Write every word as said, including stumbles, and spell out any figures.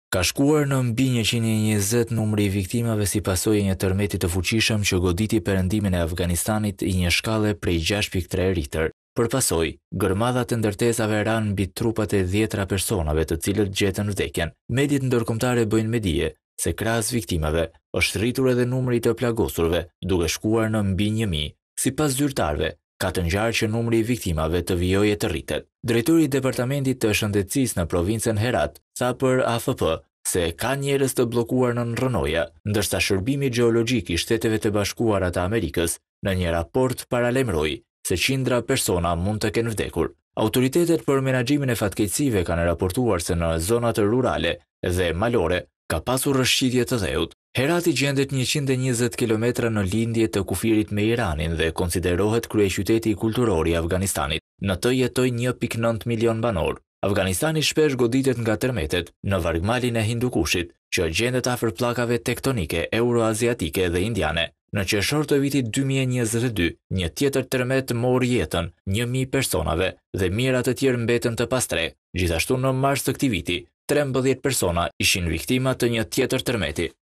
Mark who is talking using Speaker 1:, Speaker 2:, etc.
Speaker 1: Ka shkuar në mbi njëqind e njëzet numri i viktimave si pasojë e një tërmeti të fuqishëm që goditi perëndimin e Afganistanit i një shkalle prej gjashtë pikë tre Richter. Për pasojë, gërmadhat e ndërtesave ranë mbi trupat e dhjetra personave të cilët gjetën vdekjen. Mediat ndërkombëtare bëjnë me dije se krahas viktimave është rritur edhe numri i të plagosurve, duke shkuar në mbi një mijë. Sipas zyrtarëve, ka të ngjarë që numri i viktimave të vijojë të rritet. Drejtori i Departamentit të Shëndetësisë në provincën Herat tha për A F P se ka njerëz të bllokuar në rrënoja, ndërsa Shërbimi Gjeologjik i Shteteve të Bashkuara të Amerikës në një raport paralajmëroi se qindra persona mund të kenë vdekur. Autoritetet për menaxhimin e fatkeqësive kanë raportuar se në zonat rurale dhe malore ka pasur rrëshqitje të dheut. Herati gjendet njëqind e njëzet kilometra në lindje të kufirit me Iranin dhe konsiderohet kryeqyteti kulturor i Afganistanit. Në të jetojnë një pikë nëntë milion banor. Afganistani shpesh goditet nga tërmetet në vargmalin e Hindukushit, që gjendet afër pllakave tektonike euroaziatike dhe indiane. Në qershor të vitit dy mijë e njëzet e dy, një tjetër tërmet mori jetën një mijë personave dhe mijëra të tjerë mbetën të pastre. Gjithashtu në mars të këtij viti, trembëdhjetë persona ishin viktima të një tjetër tërmeti.